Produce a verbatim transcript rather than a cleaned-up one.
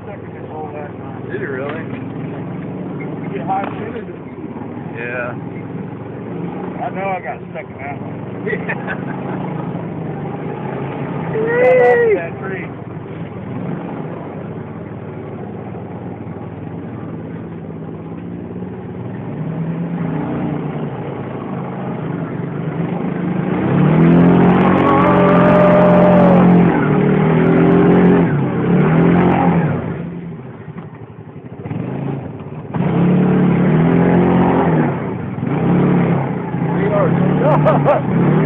stuck in this hole last night. Did you really? You get high shooting. Yeah. I know I got stuck in that one. Yeah. That tree. Three yards.